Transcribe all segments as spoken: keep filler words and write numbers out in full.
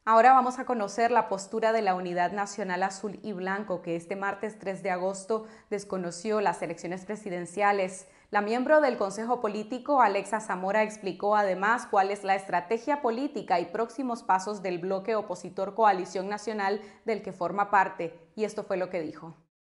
Ahora vamos a conocer la postura de la Unidad Nacional Azul y Blanco, que este martes tres de agosto desconoció las elecciones presidenciales. La miembro del Consejo Político, Alexa Zamora, explicó además cuál es la estrategia política y próximos pasos del bloque opositor Coalición Nacional del que forma parte, y esto fue lo que dijo.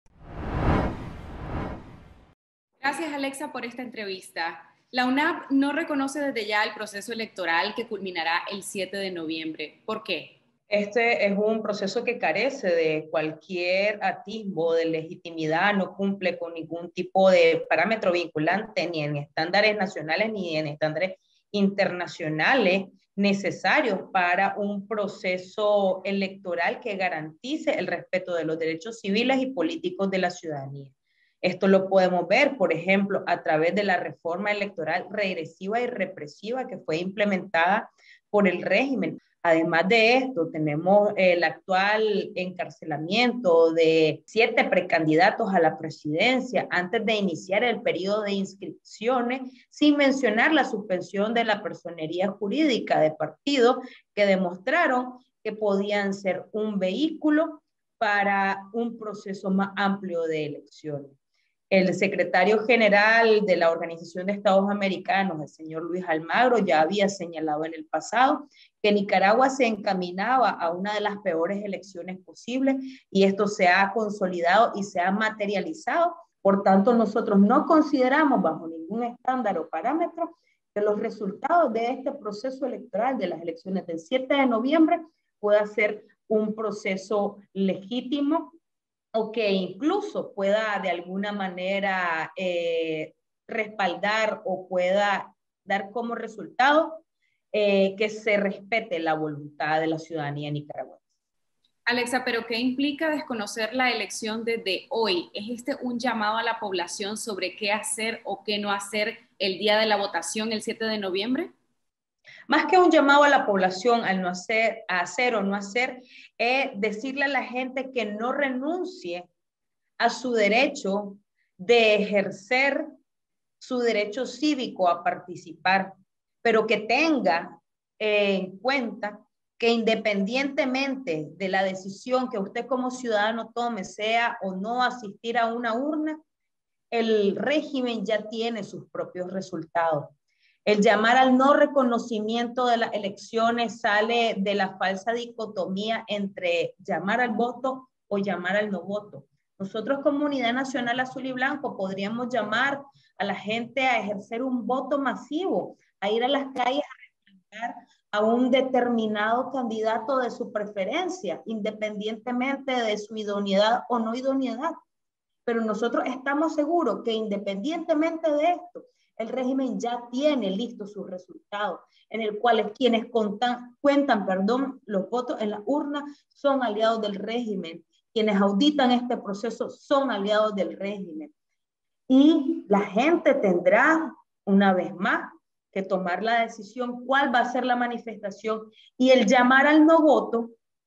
Gracias, Alexa, por esta entrevista. La UNAP no reconoce desde ya el proceso electoral que culminará el siete de noviembre. ¿Por qué? Este es un proceso que carece de cualquier atisbo de legitimidad, no cumple con ningún tipo de parámetro vinculante, ni en estándares nacionales ni en estándares internacionales necesarios para un proceso electoral que garantice el respeto de los derechos civiles y políticos de la ciudadanía. Esto lo podemos ver, por ejemplo, a través de la reforma electoral regresiva y represiva que fue implementada por el régimen. Además de esto, tenemos el actual encarcelamiento de siete precandidatos a la presidencia antes de iniciar el periodo de inscripciones, sin mencionar la suspensión de la personería jurídica de partidos que demostraron que podían ser un vehículo para un proceso más amplio de elecciones. El secretario general de la Organización de Estados Americanos, el señor Luis Almagro, ya había señalado en el pasado que Nicaragua se encaminaba a una de las peores elecciones posibles y esto se ha consolidado y se ha materializado. Por tanto, nosotros no consideramos bajo ningún estándar o parámetro que los resultados de este proceso electoral de las elecciones del siete de noviembre pueda ser un proceso legítimo o que incluso pueda de alguna manera eh, respaldar o pueda dar como resultado eh, que se respete la voluntad de la ciudadanía nicaragüense. Alexa, ¿pero qué implica desconocer la elección desde hoy? ¿Es este un llamado a la población sobre qué hacer o qué no hacer el día de la votación, el siete de noviembre? Más que un llamado a la población al no hacer, a hacer o no hacer, es decirle a la gente que no renuncie a su derecho de ejercer su derecho cívico a participar, pero que tenga eh, en cuenta que independientemente de la decisión que usted como ciudadano tome, sea o no asistir a una urna, el régimen ya tiene sus propios resultados. El llamar al no reconocimiento de las elecciones sale de la falsa dicotomía entre llamar al voto o llamar al no voto. Nosotros como Unidad Nacional Azul y Blanco podríamos llamar a la gente a ejercer un voto masivo, a ir a las calles a respaldar a un determinado candidato de su preferencia, independientemente de su idoneidad o no idoneidad. Pero nosotros estamos seguros que independientemente de esto, el régimen ya tiene listos sus resultados, en el cual quienes contan, cuentan perdón, los votos en la urna son aliados del régimen, quienes auditan este proceso son aliados del régimen. Y la gente tendrá, una vez más, que tomar la decisión cuál va a ser la manifestación y el llamar al no voto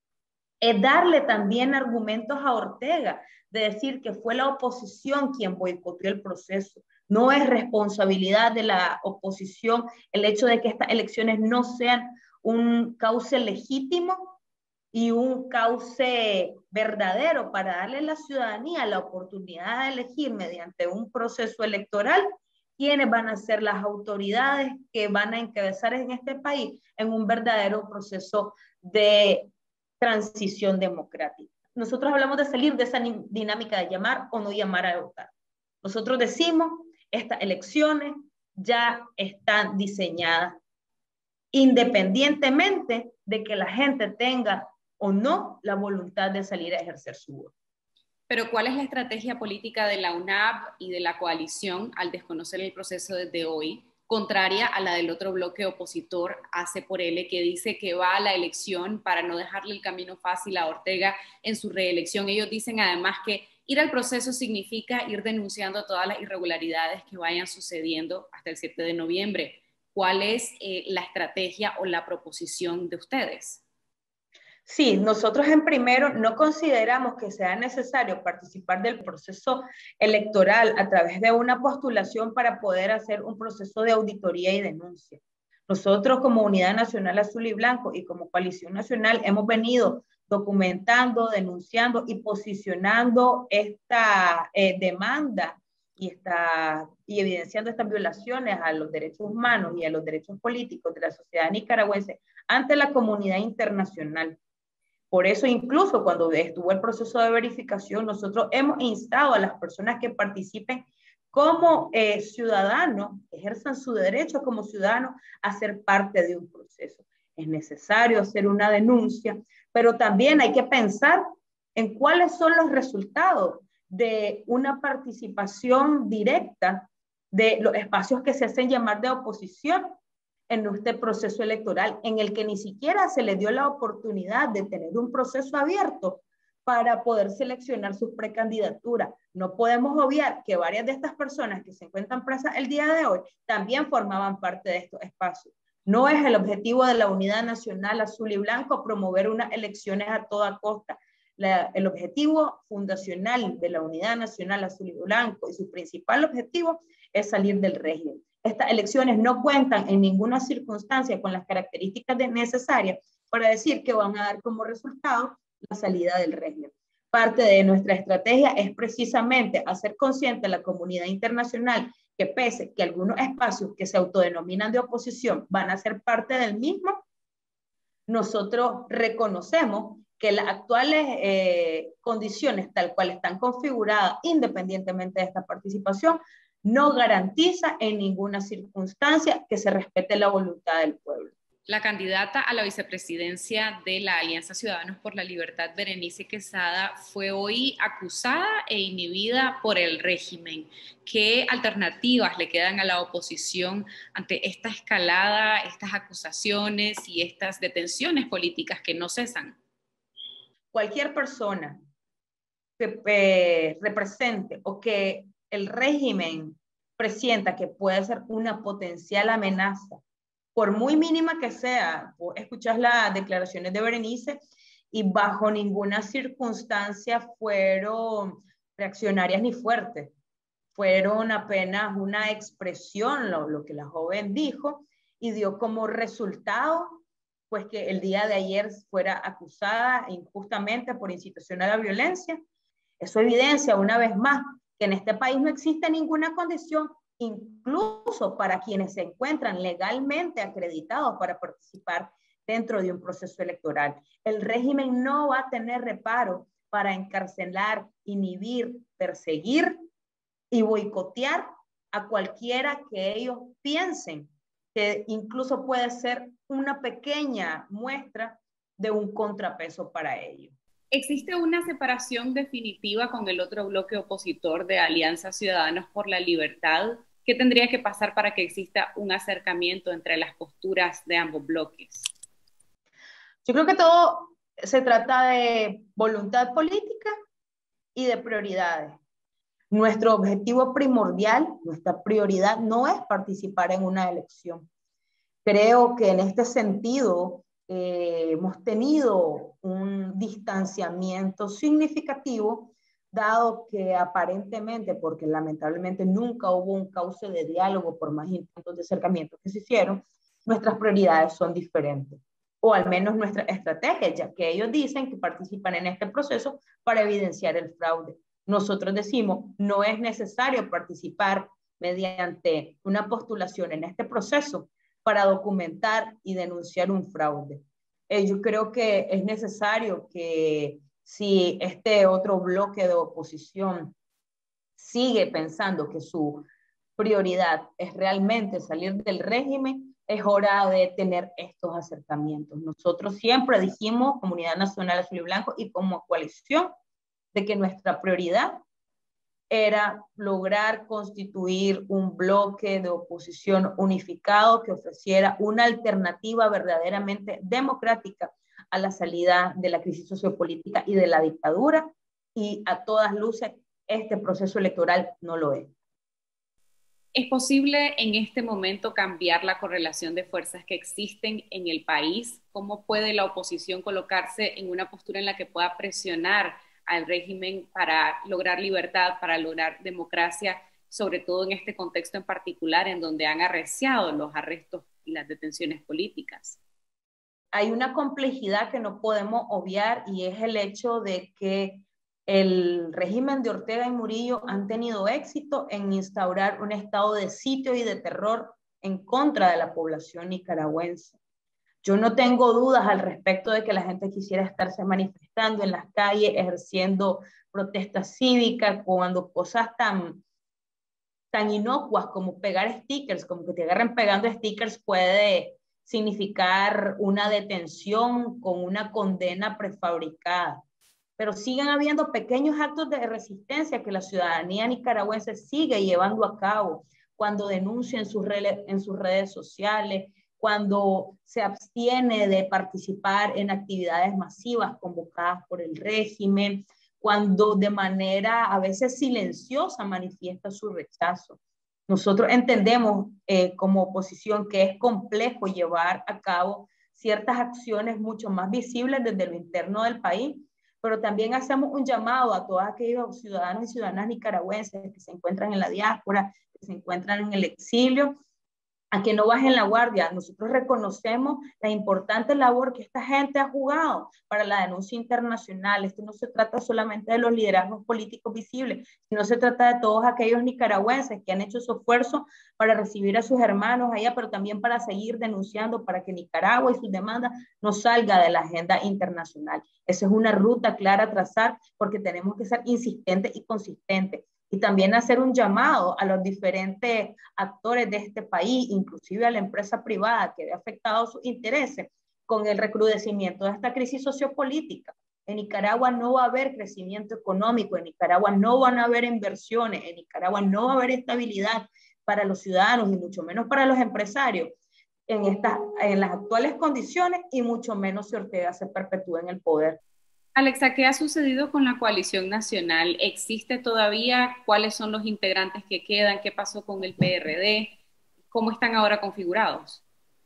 es darle también argumentos a Ortega, de decir que fue la oposición quien boicoteó el proceso. No es responsabilidad de la oposición el hecho de que estas elecciones no sean un cauce legítimo y un cauce verdadero para darle a la ciudadanía la oportunidad de elegir mediante un proceso electoral quiénes van a ser las autoridades que van a encabezar en este país en un verdadero proceso de transición democrática. Nosotros hablamos de salir de esa dinámica de llamar o no llamar a votar. Nosotros decimos, estas elecciones ya están diseñadas independientemente de que la gente tenga o no la voluntad de salir a ejercer su voto. Pero ¿cuál es la estrategia política de la UNAP y de la coalición al desconocer el proceso desde hoy, contraria a la del otro bloque opositor, A C por L, que dice que va a la elección para no dejarle el camino fácil a Ortega en su reelección? Ellos dicen además que ir al proceso significa ir denunciando todas las irregularidades que vayan sucediendo hasta el siete de noviembre. ¿Cuál es eh, la estrategia o la proposición de ustedes? Sí, nosotros en primero no consideramos que sea necesario participar del proceso electoral a través de una postulación para poder hacer un proceso de auditoría y denuncia. Nosotros como Unidad Nacional Azul y Blanco y como Coalición Nacional hemos venido documentando, denunciando y posicionando esta eh, demanda y, esta, y evidenciando estas violaciones a los derechos humanos y a los derechos políticos de la sociedad nicaragüense ante la comunidad internacional. Por eso, incluso cuando estuvo el proceso de verificación, nosotros hemos instado a las personas que participen como eh, ciudadanos, ejerzan su derecho como ciudadanos a ser parte de un proceso. Es necesario hacer una denuncia, pero también hay que pensar en cuáles son los resultados de una participación directa de los espacios que se hacen llamar de oposición en este proceso electoral, en el que ni siquiera se le dio la oportunidad de tener un proceso abierto para poder seleccionar sus precandidaturas. No podemos obviar que varias de estas personas que se encuentran presas el día de hoy también formaban parte de estos espacios. No es el objetivo de la Unidad Nacional Azul y Blanco promover unas elecciones a toda costa. La, el objetivo fundacional de la Unidad Nacional Azul y Blanco y su principal objetivo es salir del régimen. Estas elecciones no cuentan en ninguna circunstancia con las características necesarias para decir que van a dar como resultado la salida del régimen. Parte de nuestra estrategia es precisamente hacer consciente a la comunidad internacional que pese que algunos espacios que se autodenominan de oposición van a ser parte del mismo, nosotros reconocemos que las actuales eh, condiciones tal cual están configuradas independientemente de esta participación no garantiza en ninguna circunstancia que se respete la voluntad del pueblo. La candidata a la vicepresidencia de la Alianza Ciudadanos por la Libertad, Berenice Quesada, fue hoy acusada e inhibida por el régimen. ¿Qué alternativas le quedan a la oposición ante esta escalada, estas acusaciones y estas detenciones políticas que no cesan? Cualquier persona que eh, represente o que el régimen presienta que puede ser una potencial amenaza, por muy mínima que sea, escuchas las declaraciones de Berenice y bajo ninguna circunstancia fueron reaccionarias ni fuertes, fueron apenas una expresión, lo, lo que la joven dijo, y dio como resultado pues que el día de ayer fuera acusada injustamente por incitación a la violencia. Eso evidencia una vez más que en este país no existe ninguna condición, incluso para quienes se encuentran legalmente acreditados para participar dentro de un proceso electoral. El régimen no va a tener reparo para encarcelar, inhibir, perseguir y boicotear a cualquiera que ellos piensen que incluso puede ser una pequeña muestra de un contrapeso para ellos. ¿Existe una separación definitiva con el otro bloque opositor de Alianza Ciudadanos por la Libertad? ¿Qué tendría que pasar para que exista un acercamiento entre las posturas de ambos bloques? Yo creo que todo se trata de voluntad política y de prioridades. Nuestro objetivo primordial, nuestra prioridad no es participar en una elección. Creo que en este sentido eh, hemos tenido un distanciamiento significativo, dado que aparentemente, porque lamentablemente nunca hubo un cauce de diálogo por más intentos de acercamiento que se hicieron, nuestras prioridades son diferentes, o al menos nuestras estrategias, ya que ellos dicen que participan en este proceso para evidenciar el fraude. Nosotros decimos, no es necesario participar mediante una postulación en este proceso para documentar y denunciar un fraude. Eh, yo creo que es necesario que si este otro bloque de oposición sigue pensando que su prioridad es realmente salir del régimen, es hora de tener estos acercamientos. Nosotros siempre dijimos, Comunidad Nacional Azul y Blanco y como coalición, de que nuestra prioridad era lograr constituir un bloque de oposición unificado que ofreciera una alternativa verdaderamente democrática a la salida de la crisis sociopolítica y de la dictadura, y a todas luces este proceso electoral no lo es. ¿Es posible en este momento cambiar la correlación de fuerzas que existen en el país? ¿Cómo puede la oposición colocarse en una postura en la que pueda presionar al régimen para lograr libertad, para lograr democracia, sobre todo en este contexto en particular en donde han arreciado los arrestos y las detenciones políticas. Hay una complejidad que no podemos obviar y es el hecho de que el régimen de Ortega y Murillo han tenido éxito en instaurar un estado de sitio y de terror en contra de la población nicaragüense. Yo no tengo dudas al respecto de que la gente quisiera estarse manifestando en las calles, ejerciendo protestas cívicas, cuando cosas tan, tan inocuas como pegar stickers, como que te agarren pegando stickers, puede significar una detención con una condena prefabricada. Pero siguen habiendo pequeños actos de resistencia que la ciudadanía nicaragüense sigue llevando a cabo cuando denuncia en sus, en sus redes sociales, cuando se abstiene de participar en actividades masivas convocadas por el régimen, cuando de manera a veces silenciosa manifiesta su rechazo. Nosotros entendemos eh, como oposición que es complejo llevar a cabo ciertas acciones mucho más visibles desde lo interno del país, pero también hacemos un llamado a todos aquellos ciudadanos y ciudadanas nicaragüenses que se encuentran en la diáspora, que se encuentran en el exilio, a que no bajen la guardia. Nosotros reconocemos la importante labor que esta gente ha jugado para la denuncia internacional. Esto no se trata solamente de los liderazgos políticos visibles, sino se trata de todos aquellos nicaragüenses que han hecho su esfuerzo para recibir a sus hermanos allá, pero también para seguir denunciando para que Nicaragua y sus demandas no salga de la agenda internacional. Esa es una ruta clara a trazar porque tenemos que ser insistentes y consistentes. Y también hacer un llamado a los diferentes actores de este país, inclusive a la empresa privada que ve afectados sus intereses con el recrudecimiento de esta crisis sociopolítica. En Nicaragua no va a haber crecimiento económico, en Nicaragua no van a haber inversiones, en Nicaragua no va a haber estabilidad para los ciudadanos y mucho menos para los empresarios en, estas, en las actuales condiciones y mucho menos si Ortega se perpetúa en el poder. Alexa, ¿qué ha sucedido con la coalición nacional? ¿Existe todavía? ¿Cuáles son los integrantes que quedan? ¿Qué pasó con el P R D? ¿Cómo están ahora configurados?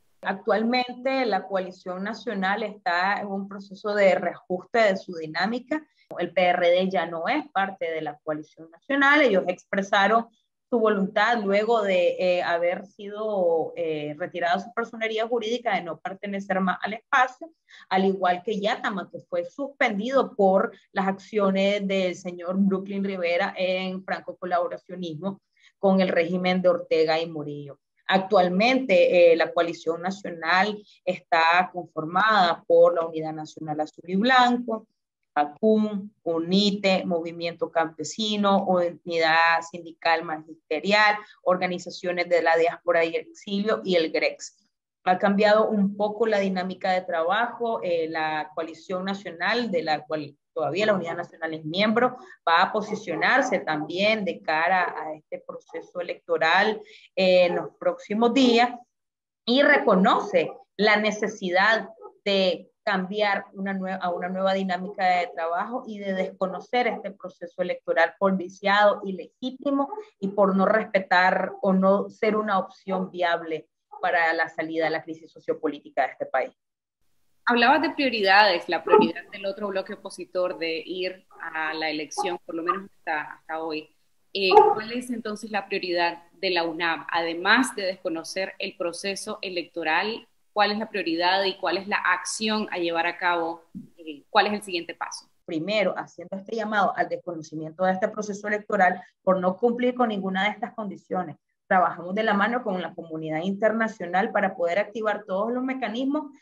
Actualmente la coalición nacional está en un proceso de reajuste de su dinámica. El P R D ya no es parte de la coalición nacional. Ellos expresaron su voluntad luego de eh, haber sido eh, retirada su personería jurídica de no pertenecer más al espacio, al igual que Yatama, que fue suspendido por las acciones del señor Brooklyn Rivera en franco colaboracionismo con el régimen de Ortega y Murillo. Actualmente eh, la coalición nacional está conformada por la Unidad Nacional Azul y Blanco, ACUM, UNITE, Movimiento Campesino, Unidad Sindical Magisterial, organizaciones de la diáspora y exilio y el GREX. Ha cambiado un poco la dinámica de trabajo. Eh, la coalición nacional, de la cual todavía la Unidad Nacional es miembro, va a posicionarse también de cara a este proceso electoral eh, en los próximos días y reconoce la necesidad de cambiar una nueva, a una nueva dinámica de trabajo y de desconocer este proceso electoral por viciado, ilegítimo y por no respetar o no ser una opción viable para la salida de la crisis sociopolítica de este país. Hablabas de prioridades, la prioridad del otro bloque opositor de ir a la elección, por lo menos hasta, hasta hoy. Eh, ¿Cuál es entonces la prioridad de la UNAB? Además de desconocer el proceso electoral, ¿cuál es la prioridad y cuál es la acción a llevar a cabo? Eh, ¿Cuál es el siguiente paso? Primero, haciendo este llamado al desconocimiento de este proceso electoral por no cumplir con ninguna de estas condiciones. Trabajamos de la mano con la comunidad internacional para poder activar todos los mecanismos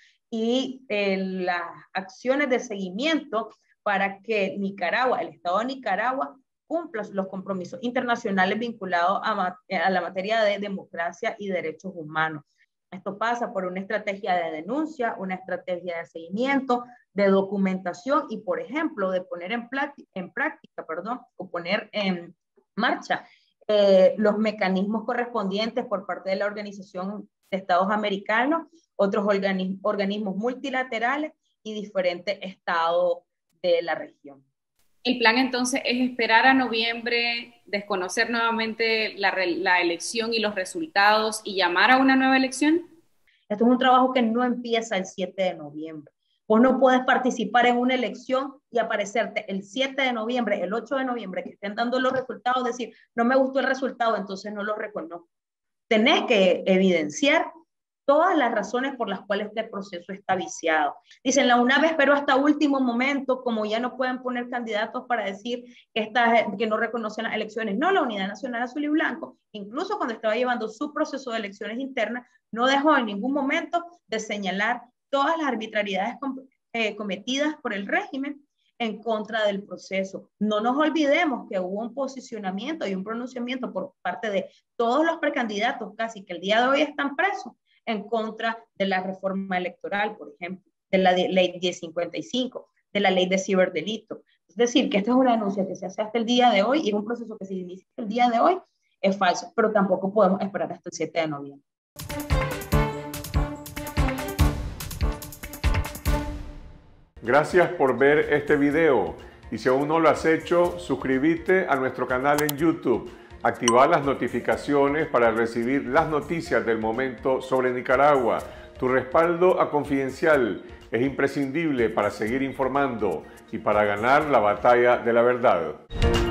y eh, las acciones de seguimiento para que Nicaragua, el Estado de Nicaragua, cumpla los compromisos internacionales vinculados a, a la materia de democracia y derechos humanos. Esto pasa por una estrategia de denuncia, una estrategia de seguimiento, de documentación y, por ejemplo, de poner en, en práctica, perdón, o poner en marcha eh, los mecanismos correspondientes por parte de la Organización de Estados Americanos, otros organismos, organismos multilaterales y diferentes estados de la región. El plan entonces es esperar a noviembre, desconocer nuevamente la, la elección y los resultados y llamar a una nueva elección. Esto es un trabajo que no empieza el siete de noviembre. Vos no puedes participar en una elección y aparecerte el siete de noviembre, el ocho de noviembre, que estén dando los resultados, decir, no me gustó el resultado, entonces no lo reconozco. Tenés que evidenciar todas las razones por las cuales este proceso está viciado. Dicen, la UNAB esperó hasta último momento, como ya no pueden poner candidatos para decir que, esta, que no reconocen las elecciones. No, la Unidad Nacional Azul y Blanco, incluso cuando estaba llevando su proceso de elecciones internas, no dejó en ningún momento de señalar todas las arbitrariedades com eh, cometidas por el régimen en contra del proceso. No nos olvidemos que hubo un posicionamiento y un pronunciamiento por parte de todos los precandidatos, casi que el día de hoy están presos, en contra de la reforma electoral, por ejemplo, de la de ley diez cincuenta y cinco, de la ley de ciberdelito. Es decir, que esta es una denuncia que se hace hasta el día de hoy y es un proceso que se inicia el día de hoy, es falso, pero tampoco podemos esperar hasta el siete de noviembre. Gracias por ver este video y si aún no lo has hecho, suscríbete a nuestro canal en YouTube. Activar las notificaciones para recibir las noticias del momento sobre Nicaragua. Tu respaldo a Confidencial es imprescindible para seguir informando y para ganar la batalla de la verdad.